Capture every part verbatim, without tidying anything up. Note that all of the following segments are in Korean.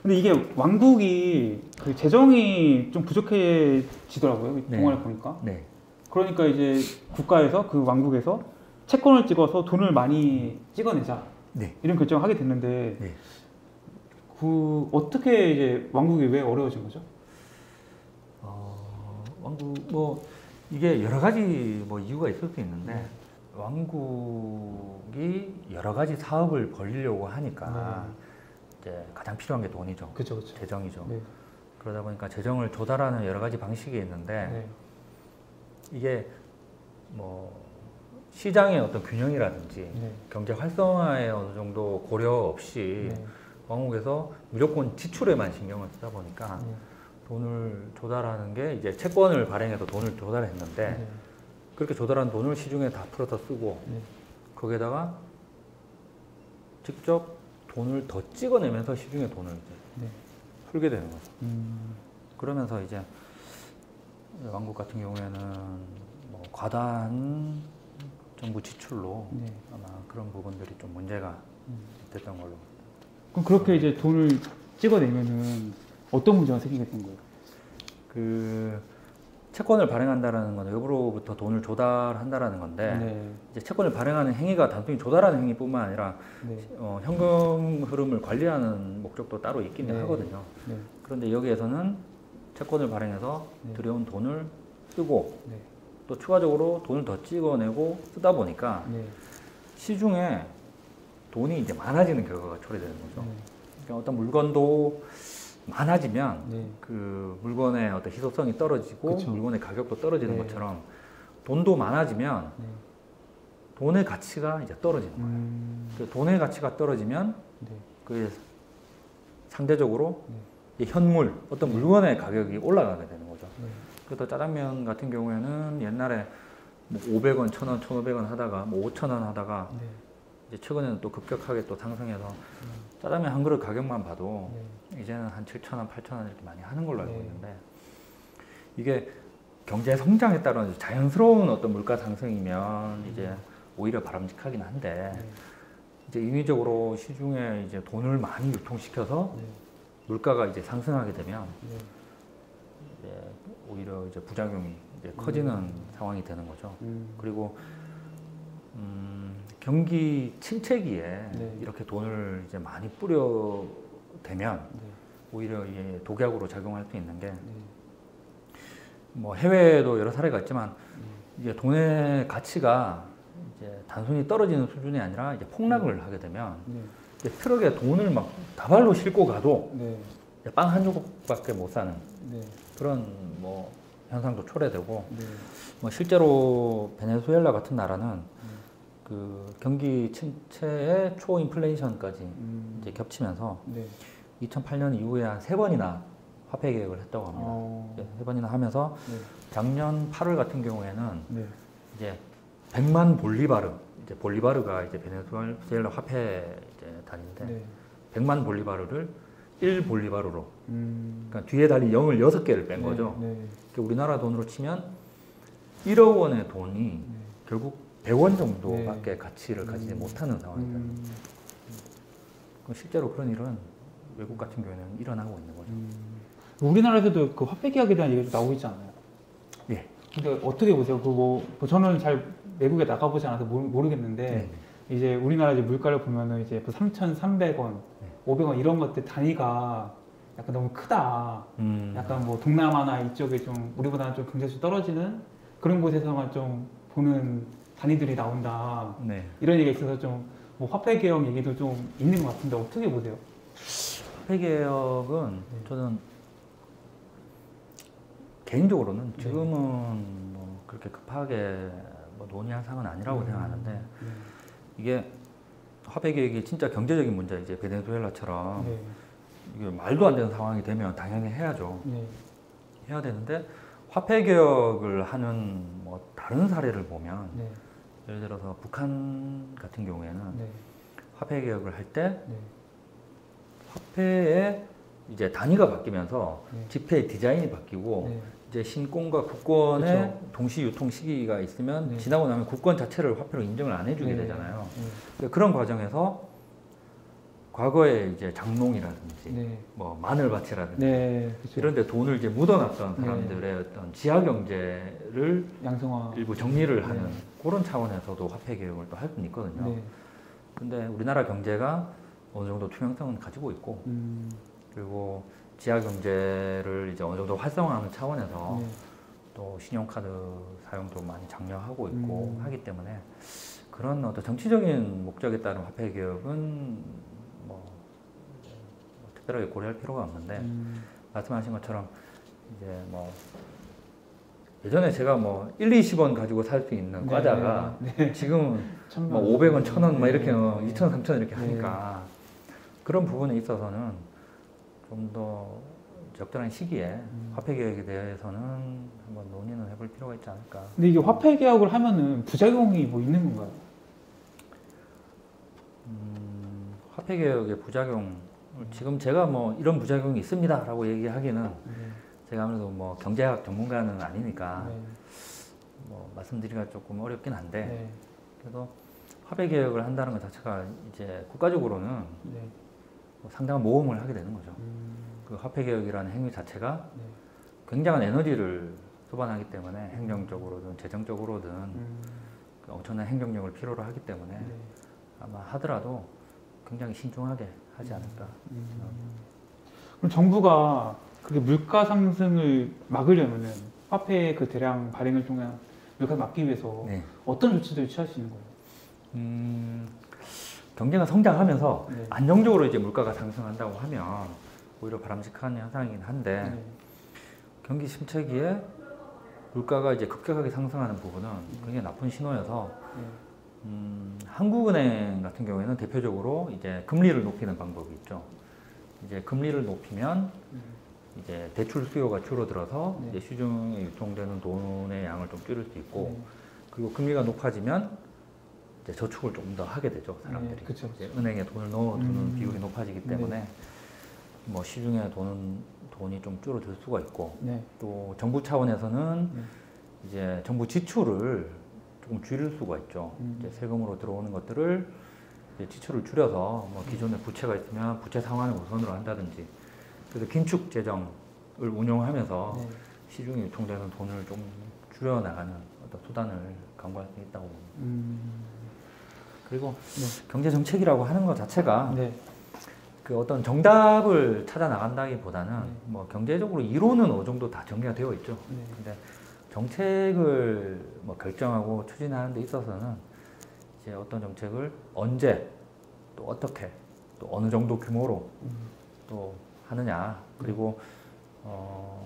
근데 이게 왕국이 그 재정이 좀 부족해지더라고요. 네. 동화를 보니까. 네. 그러니까 이제 국가에서 그 왕국에서 채권을 찍어서 돈을 많이 찍어내자. 네. 이런 결정을 하게 됐는데 네. 그 어떻게 이제 왕국이 왜 어려워진 거죠? 어, 왕국 뭐 이게 여러 가지 뭐 이유가 있을 수 있는데 네. 왕국이 여러 가지 사업을 벌이려고 하니까 네. 이제 가장 필요한 게 돈이죠. 그렇죠, 그렇죠. 재정이죠. 네. 그러다 보니까 재정을 조달하는 여러 가지 방식이 있는데 네. 이게 뭐 시장의 어떤 균형이라든지 네. 경제 활성화에 어느 정도 고려 없이 네. 왕국에서 무조건 지출에만 신경을 쓰다 보니까 네. 돈을 조달하는 게 이제 채권을 발행해서 돈을 조달했는데 네. 그렇게 조달한 돈을 시중에 다 풀어서 쓰고 네. 거기에다가 직접 돈을 더 찍어내면서 시중에 돈을 이제 네. 풀게 되는 거죠. 음. 그러면서 이제 왕국 같은 경우에는 뭐 과다한 정부 지출로 네. 아마 그런 부분들이 좀 문제가 됐던 걸로. 그럼 그렇게 이제 돈을 찍어내면은 어떤 문제가 생기게 된 거예요? 그 채권을 발행한다라는 건 외부로부터 돈을 조달한다라는 건데 네. 이제 채권을 발행하는 행위가 단순히 조달하는 행위뿐만 아니라 네. 어, 현금 흐름을 관리하는 목적도 따로 있긴 네. 하거든요. 네. 그런데 여기에서는 채권을 발행해서 네. 들여온 돈을 쓰고 네. 또 추가적으로 돈을 더 찍어내고 쓰다 보니까 네. 시중에 돈이 이제 많아지는 결과가 초래되는 거죠. 네. 그러니까 어떤 물건도 많아지면 네. 그 물건의 어떤 희소성이 떨어지고 그쵸. 물건의 가격도 떨어지는 네. 것처럼 돈도 많아지면 네. 돈의 가치가 이제 떨어지는 거예요. 음. 그 돈의 가치가 떨어지면 네. 그게 상대적으로 네. 이 현물, 어떤 네. 물건의 가격이 올라가게 되는 거죠. 네. 그래서 짜장면 같은 경우에는 옛날에 뭐 오백 원, 천 원, 천오백 원 하다가 뭐 오천 원 하다가 네. 이제 최근에는 또 급격하게 또 상승해서 음. 짜장면 한 그릇 가격만 봐도 네. 이제는 한 칠천 원, 팔천 원 이렇게 많이 하는 걸로 알고 네. 있는데 이게 경제 성장에 따른 자연스러운 어떤 물가 상승이면 이제 오히려 바람직하긴 한데 네. 이제 인위적으로 시중에 이제 돈을 많이 유통시켜서 네. 물가가 이제 상승하게 되면 네. 이제 오히려 이제 부작용이 이제 커지는 음. 상황이 되는 거죠. 음. 그리고 음, 경기 침체기에 네. 이렇게 돈을 이제 많이 뿌려 대면 네. 오히려 이게 독약으로 작용할 수 있는 게 네. 뭐 해외에도 여러 사례가 있지만 네. 이게 돈의 가치가 이제 단순히 떨어지는 수준이 아니라 이제 폭락을 하게 되면 네. 이제 트럭에 돈을 막 다발로 싣고 가도 네. 빵 한 조각밖에 못 사는 네. 그런 뭐 현상도 초래되고 네. 뭐 실제로 베네수엘라 같은 나라는 음. 그 경기 침체에 초인플레이션까지 음. 이제 겹치면서 네. 이천팔 년 이후에 한 세 번이나 화폐 개혁을 했다고 합니다. 어. 네, 세 번이나 하면서 네. 작년 팔월 같은 경우에는 네. 이제 백만 볼리바르, 이제 볼리바르가 이제 베네수엘라 화폐 이제 단위인데 네. 백만 볼리바르를 일 볼리바르로 음. 그러니까 뒤에 달린 영을 여섯 개를 뺀 네. 거죠. 네. 그러니까 우리나라 돈으로 치면 일억 원의 돈이 네. 결국 백 원 정도밖에 가치를 가지지 음. 못하는 상황이 되는 음. 거죠. 실제로 그런 일은 외국 같은 경우에는 일어나고 있는 거죠. 음. 우리나라에서도 그 화폐 개혁에 대한 얘기가 나오고 있지 않나요? 예. 근데 어떻게 보세요? 그뭐 뭐 저는 잘 외국에 나가보지 않아서 모르, 모르겠는데 네. 이제 우리나라 이제 물가를 보면은 이제 뭐 삼천삼백 원, 네. 오백 원 이런 것들 단위가 약간 너무 크다. 음. 약간 뭐 동남아나 이쪽에 좀 우리보다는 좀 경제수 떨어지는 그런 곳에서만 좀 보는 단위들이 나온다. 네. 이런 얘기가 있어서 좀 뭐 화폐 개혁 얘기도 좀 있는 것 같은데 어떻게 보세요? 화폐 개혁은 네. 저는 개인적으로는 네. 지금은 뭐 그렇게 급하게 뭐 논의할 사항은 아니라고 음. 생각하는데 네. 이게 화폐 개혁이 진짜 경제적인 문제, 이제 베네수엘라처럼 네. 이게 말도 안 되는 상황이 되면 당연히 해야죠. 네. 해야 되는데 화폐 개혁을 하는 뭐 다른 사례를 보면 네. 예를 들어서 북한 같은 경우에는 네. 화폐 개혁을 할 때 네. 화폐의 이제 단위가 바뀌면서 네. 지폐의 디자인이 바뀌고 네. 이제 신권과 국권의 그쵸. 동시 유통 시기가 있으면 네. 지나고 나면 국권 자체를 화폐로 인정을 안 해주게 네. 되잖아요. 네. 그런 과정에서 과거에 이제 장롱이라든지 네. 뭐 마늘밭이라든지 네. 그렇죠. 이런 데 돈을 이제 묻어놨던 네. 사람들의 어떤 지하 경제를 양성화. 일부 정리를 네. 하는 그런 차원에서도 화폐 개혁을 또 할 수는 있거든요. 네. 근데 우리나라 경제가 어느 정도 투명성은 가지고 있고 음. 그리고 지하 경제를 이제 어느 정도 활성화하는 차원에서 네. 또 신용카드 사용도 많이 장려하고 있고 음. 하기 때문에 그런 어떤 정치적인 목적에 따른 화폐 개혁은 뭐, 뭐 특별하게 고려할 필요가 없는데 음. 말씀하신 것처럼 이제 뭐 예전에 제가 뭐 일, 이십 원 가지고 살 수 있는 네. 과자가 네. 지금은 천만 뭐 원. 오백 원, 천 원 막 이렇게 네. 이천 원, 삼천 원 이렇게 네. 하니까 그런 부분에 있어서는 좀 더 적절한 시기에 음. 화폐 개혁에 대해서는 한번 논의는 해볼 필요가 있지 않을까. 근데 이게 화폐 개혁을 하면은 부작용이 뭐 있는 건가요? 음, 화폐 개혁의 부작용 지금 제가 뭐 이런 부작용이 있습니다라고 얘기하기는 네. 제가 아무래도 뭐 경제학 전문가는 아니니까 네. 뭐 말씀드리기가 조금 어렵긴 한데 네. 그래도 화폐 개혁을 한다는 것 자체가 이제 국가적으로는 네. 뭐 상당한 모험을 하게 되는 거죠. 음. 그 화폐 개혁이라는 행위 자체가 네. 굉장한 에너지를 소반하기 때문에 행정적으로든 재정적으로든 음. 그 엄청난 행정력을 필요로 하기 때문에 네. 아마 하더라도 굉장히 신중하게 하지 않을까. 음. 그럼 정부가 그게 물가 상승을 막으려면은 화폐의 그 대량 발행을 통한 물가 막기 위해서 네. 어떤 조치들을 취할 수 있는 거예요? 음, 경제가 성장하면서 네. 안정적으로 이제 물가가 상승한다고 하면 오히려 바람직한 현상이긴 한데 네. 경기 침체기에 물가가 이제 급격하게 상승하는 부분은 굉장히 나쁜 신호여서 네. 음, 한국은행 같은 경우에는 대표적으로 이제 금리를 높이는 방법이 있죠. 이제 금리를 높이면 음. 이제 대출 수요가 줄어들어서 네. 이제 시중에 유통되는 돈의 양을 좀 줄일 수 있고 네. 그리고 금리가 높아지면 이제 저축을 좀 더 하게 되죠 사람들이. 네, 그쵸, 그쵸. 이제 은행에 돈을 넣어두는 음. 비율이 높아지기 때문에 뭐 시중에 돈은 돈이 좀 줄어들 수가 있고 네. 또 정부 차원에서는 네. 이제 정부 지출을 조금 줄일 수가 있죠. 음. 이제 세금으로 들어오는 것들을 이제 지출을 줄여서 뭐 기존에 부채가 있으면 부채 상환을 우선으로 한다든지 그래서 긴축 재정을 운용하면서 네. 시중에 유통되는 돈을 좀 줄여 나가는 어떤 수단을 강구할 수 있다고 봅니다. 음. 그리고 네. 경제 정책이라고 하는 것 자체가 네. 그 어떤 정답을 찾아 나간다기보다는 네. 뭐 경제적으로 이론은 어느 정도 다 정리가 되어 있죠. 네. 근데 정책을 뭐 결정하고 추진하는 데 있어서는 이제 어떤 정책을 언제 또 어떻게 또 어느 정도 규모로 음. 또 하느냐 그리고 어,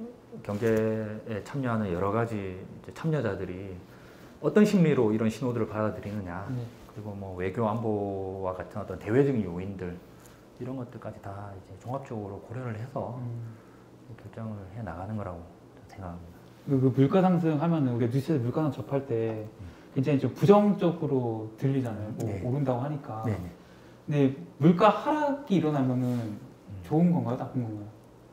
경제에 참여하는 여러 가지 이제 참여자들이 어떤 심리로 이런 신호들을 받아들이느냐 네. 그리고 뭐 외교 안보와 같은 어떤 대외적인 요인들 이런 것들까지 다 이제 종합적으로 고려를 해서 음. 결정을 해 나가는 거라고 생각합니다. 그, 그 물가 상승하면은 우리가 뉴스에서 물가상 접할 때 굉장히 좀 부정적으로 들리잖아요. 뭐 네. 오른다고 하니까. 네네. 근데 물가 하락이 일어나면은 좋은 건가요? 나쁜 건가요?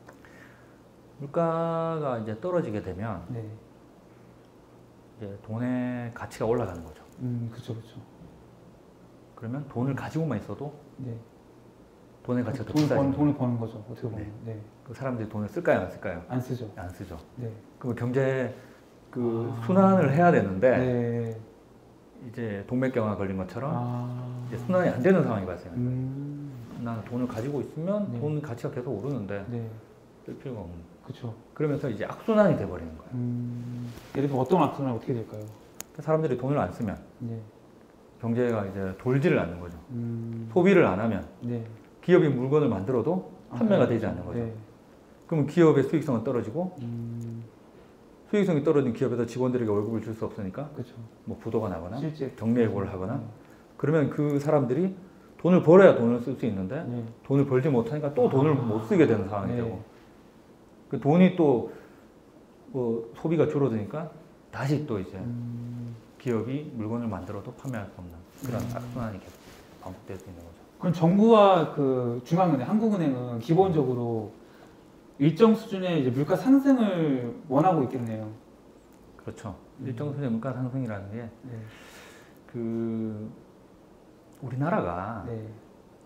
물가가 이제 떨어지게 되면 네. 이제 돈의 가치가 올라가는 거죠. 음, 그렇죠, 그렇죠. 그러면 돈을 가지고만 있어도 네. 돈의 가치가 더 돈을 버는, 비싸지는 돈을 거죠. 버는 거죠. 어떻게 보면. 네. 네. 그 사람들이 돈을 쓸까요, 안 쓸까요? 안 쓰죠. 안 쓰죠. 네. 그럼 경제 그 아. 순환을 해야 되는데 네. 이제 동맥경화 걸린 것처럼 아. 이제 순환이 안 되는 상황이 발생해요. 음. 나는 돈을 가지고 있으면 네. 돈 가치가 계속 오르는데 네. 쓸 필요가 없는. 그렇죠. 그러면서 이제 악순환이 돼버리는 거예요. 음. 예를 들면 어떤 악순환 어떻게 될까요? 사람들이 돈을 안 쓰면 네. 경제가 이제 돌지를 않는 거죠. 음. 소비를 안 하면 네. 기업이 물건을 만들어도 판매가 되지 않는 거죠. 네. 그러면 기업의 수익성은 떨어지고 음. 수익성이 떨어진 기업에서 직원들에게 월급을 줄 수 없으니까 그렇죠. 뭐 부도가 나거나 실제 정리해고를 하거나 네. 그러면 그 사람들이 돈을 벌어야 돈을 쓸 수 있는데 네. 돈을 벌지 못하니까 또 돈을 아. 못 쓰게 되는 상황이 네. 되고 그 돈이 또 뭐 소비가 줄어드니까 다시 또 이제 음. 기업이 물건을 만들어도 판매할 수 없는 그런 음. 악순환이 계속 반복될 수 있는 거죠. 그럼 정부와 그 중앙은행, 한국은행은 기본적으로 일정 수준의 이제 물가 상승을 원하고 있겠네요. 그렇죠. 음. 일정 수준의 물가 상승이라는 게 네. 그 우리나라가 네.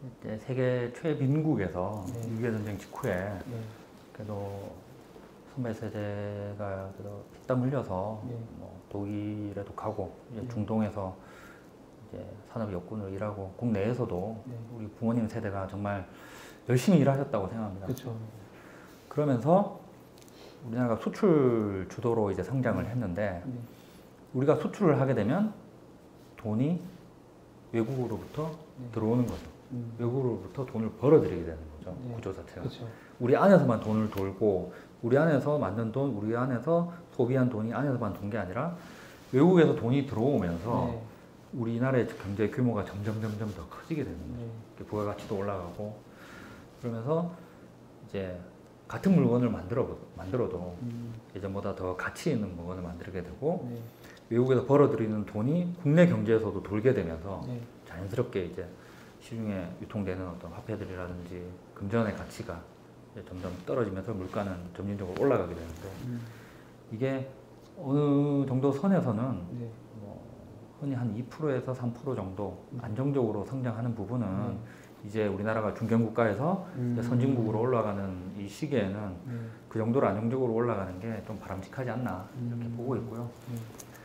이제 세계 최빈국에서 네. 육.이의 전쟁 직후에 네. 그래도 선배 세대가 그래도 피땀 흘려서 네. 뭐 독일에도 가고 이제 네. 중동에서 이제 산업 역군으로 일하고 국내에서도 네. 우리 부모님 세대가 정말 열심히 일하셨다고 생각합니다. 그렇죠. 그러면서 우리나라가 수출 주도로 이제 성장을 했는데 네. 우리가 수출을 하게 되면 돈이 외국으로부터 네. 들어오는 거죠. 음. 외국으로부터 돈을 벌어들이게 되는 거죠. 네. 구조 자체가. 그렇죠. 우리 안에서만 돈을 돌고 우리 안에서 만든 돈, 우리 안에서 소비한 돈이 안에서만 돈 게 아니라 외국에서 돈이 들어오면서 네. 우리나라의 경제 규모가 점점 점점 더 커지게 되는 거죠. 네. 부가가치도 올라가고 그러면서 이제 같은 물건을 만들어 만들어도 음. 예전보다 더 가치 있는 물건을 만들게 되고 네. 외국에서 벌어들이는 돈이 국내 경제에서도 돌게 되면서 네. 자연스럽게 이제 시중에 유통되는 어떤 화폐들이라든지 금전의 가치가 이제 점점 떨어지면서 물가는 점진적으로 올라가게 되는데 음. 이게 어느 정도 선에서는 네. 뭐 흔히 한 이 퍼센트에서 삼 퍼센트 정도 음. 안정적으로 성장하는 부분은 네. 이제 우리나라가 중견국가에서 음. 이제 선진국으로 올라가는 이 시기에는 네. 그 정도로 안정적으로 올라가는 게 좀 바람직하지 않나 이렇게 음. 보고 있고요. 네.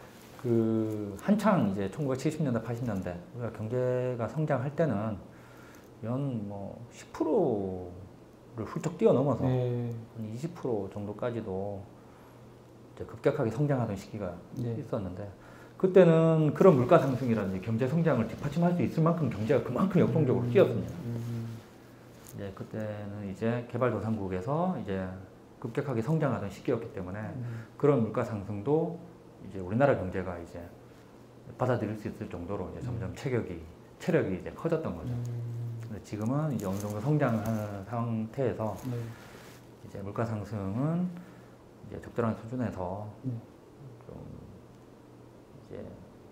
그 한창 이제 천구백칠십 년대, 팔십 년대 우리가 경제가 성장할 때는 연 뭐 십 퍼센트를 훌쩍 뛰어넘어서 네. 한 이십 퍼센트 정도까지도 이제 급격하게 성장하던 시기가 네. 있었는데 그때는 그런 물가 상승이라든지 경제 성장을 뒷받침할 수 있을 만큼 경제가 그만큼 역동적으로 음. 뛰었습니다. 음. 이제 그때는 이제 개발도상국에서 이제 급격하게 성장하던 시기였기 때문에 음. 그런 물가 상승도 이제 우리나라 경제가 이제 받아들일 수 있을 정도로 이제 점점 체격이 체력이 이제 커졌던 거죠. 음. 근데 지금은 이제 어느 정도 성장하는 상태에서 네. 이제 물가 상승은 이제 적절한 수준에서 네. 좀 이제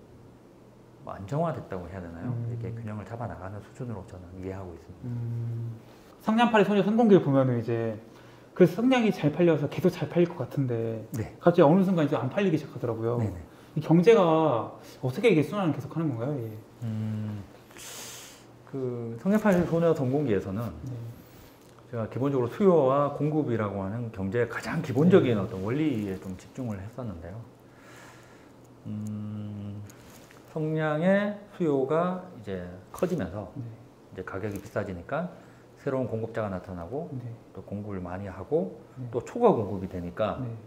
뭐 안정화됐다고 해야 되나요? 음. 이렇게 균형을 잡아 나가는 수준으로 저는 이해하고 있습니다. 음. 성냥팔이 소녀 성공기를 보면은 이제 그 성냥이 잘 팔려서 계속 잘 팔릴 것 같은데 네. 갑자기 어느 순간 이제 안 팔리기 시작하더라고요. 네네. 이 경제가 어떻게 이게 순환을 계속하는 건가요? 이게? 음, 그 성냥팔이 소녀 성공기에서는 네. 제가 기본적으로 수요와 공급이라고 하는 경제의 가장 기본적인 네. 어떤 원리에 좀 집중을 했었는데요. 음, 성냥의 수요가 이제 커지면서 네. 이제 가격이 비싸지니까 새로운 공급자가 나타나고 네. 또 공급을 많이 하고 네. 또 초과 공급이 되니까 네.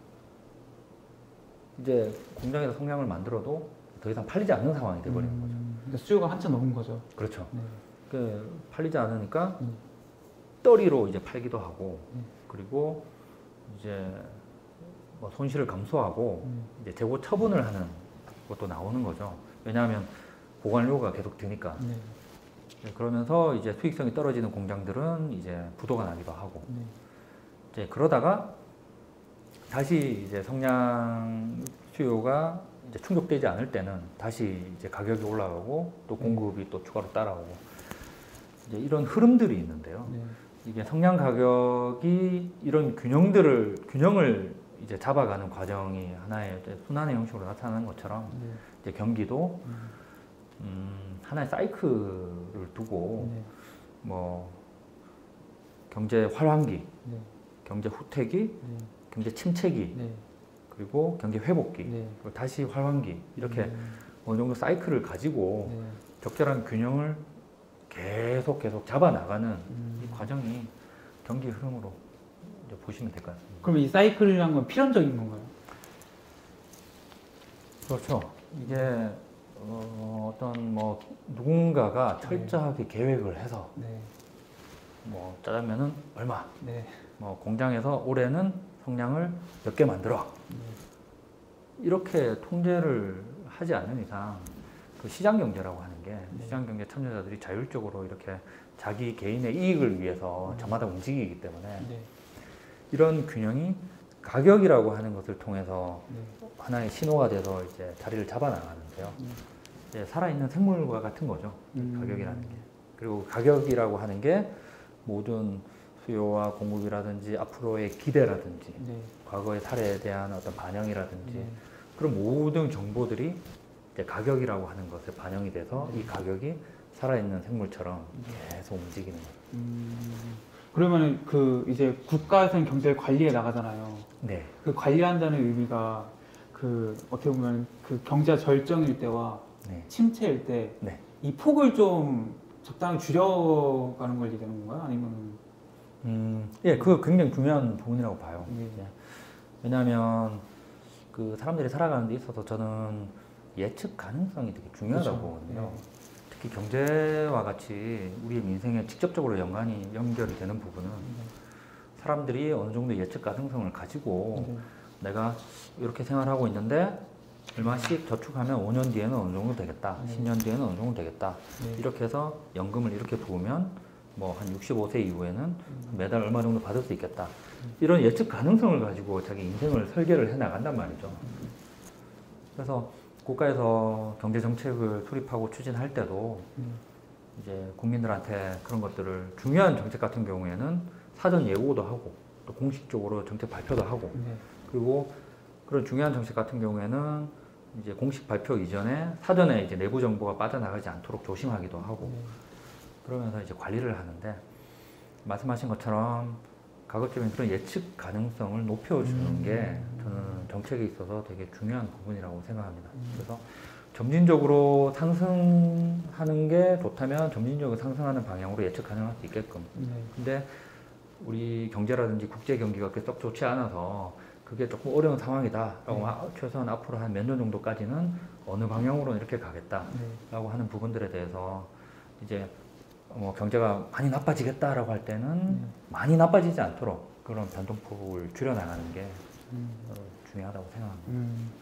이제 공장에서 성냥을 만들어도 더 이상 팔리지 않는 상황이 돼버리는 거죠. 음. 그러니까 수요가 한참 넘은 거죠. 그렇죠. 네. 그 팔리지 않으니까 음. 떨이로 이제 팔기도 하고 음. 그리고 이제 뭐 손실을 감수하고 음. 이제 재고 처분을 하는 것도 나오는 거죠. 왜냐하면 보관료가 계속 드니까. 네. 네, 그러면서 이제 수익성이 떨어지는 공장들은 이제 부도가 나기도 하고 네. 이제 그러다가 다시 이제 성냥 수요가 이제 충족되지 않을 때는 다시 이제 가격이 올라가고 또 공급이 또 추가로 따라오고 이제 이런 흐름들이 있는데요. 네. 이게 성냥 가격이 이런 균형들을 균형을 이제 잡아가는 과정이 하나의 이제 순환의 형식으로 나타나는 것처럼 네. 이제 경기도 음. 음, 하나의 사이클을 두고 네. 뭐 경제 활황기, 네. 경제 후퇴기, 네. 경제 침체기, 네. 그리고 경제 회복기, 네. 그리고 다시 활황기 이렇게 음. 어느 정도 사이클을 가지고 네. 적절한 균형을 계속 계속 잡아 나가는 음. 이 과정이 경기 흐름으로 이제 보시면 될 것 같습니다. 그럼 이 사이클이란 건 필연적인 건가요? 그렇죠. 이게 어, 어떤 뭐 누군가가 철저하게 계획을 해서 네. 뭐 짜장면은 얼마, 네. 뭐 공장에서 올해는 성냥을 몇 개 만들어 네. 이렇게 통제를 하지 않는 이상 그 시장 경제라고 하는 게 네. 시장 경제 참여자들이 자율적으로 이렇게 자기 개인의 이익을 위해서 네. 저마다 움직이기 때문에 네. 이런 균형이 가격이라고 하는 것을 통해서 네. 하나의 신호가 돼서 이제 자리를 잡아 나가는데요. 음. 이제 살아있는 생물과 같은 거죠. 음. 가격이라는 게. 그리고 가격이라고 하는 게 모든 수요와 공급이라든지 앞으로의 기대라든지 네. 과거의 사례에 대한 어떤 반영이라든지 네. 그런 모든 정보들이 이제 가격이라고 하는 것에 반영이 돼서 이 가격이 살아있는 생물처럼 계속 움직이는 거예요. 음, 그러면은 그 이제 국가에서는 경제를 관리해 나가잖아요. 네. 그 관리한다는 의미가 그 어떻게 보면 그 경제가 절정일 때와 네. 침체일 때 이 네. 폭을 좀 적당히 줄여가는 걸 얘기하는 건가요? 아니면 음, 예, 그거 굉장히 중요한 부분이라고 봐요. 네. 이제 왜냐하면 그 사람들이 살아가는 데 있어서 저는 예측 가능성이 되게 중요하다고 그렇죠. 보거든요. 네. 특히 경제와 같이 우리의 민생에 직접적으로 연관이 연결이 되는 부분은 사람들이 어느 정도 예측 가능성을 가지고 네. 내가 이렇게 생활하고 있는데 얼마씩 저축하면 오 년 뒤에는 어느 정도 되겠다, 네. 십 년 뒤에는 어느 정도 되겠다. 네. 이렇게 해서 연금을 이렇게 부으면 뭐 한 육십오 세 이후에는 매달 얼마 정도 받을 수 있겠다. 이런 예측 가능성을 가지고 자기 인생을 설계를 해 나간단 말이죠. 그래서 국가에서 경제 정책을 수립하고 추진할 때도 음. 이제 국민들한테 그런 것들을 중요한 정책 같은 경우에는 사전 예고도 하고 또 공식적으로 정책 발표도 하고 네. 그리고 그런 중요한 정책 같은 경우에는 이제 공식 발표 이전에 사전에 이제 내부 정보가 빠져나가지 않도록 조심하기도 하고 네. 그러면서 이제 관리를 하는데 말씀하신 것처럼 가급적이면 그런 예측 가능성을 높여주는 음. 게 저는 정책에 있어서 되게 중요한 부분이라고 생각합니다. 음. 그래서 점진적으로 상승하는 게 좋다면 점진적으로 상승하는 방향으로 예측 가능할 수 있게끔. 네. 근데 우리 경제라든지 국제 경기가 그렇게 썩 좋지 않아서 그게 조금 어려운 상황이다라고 네. 하- 최소한 앞으로 한 몇 년 정도까지는 어느 방향으로 이렇게 가겠다라고 네. 하는 부분들에 대해서 이제 뭐 경제가 많이 나빠지겠다라고 할 때는 네. 많이 나빠지지 않도록 그런 변동폭을 줄여나가는 게 음. 어, 중요하다고 생각합니다. 음.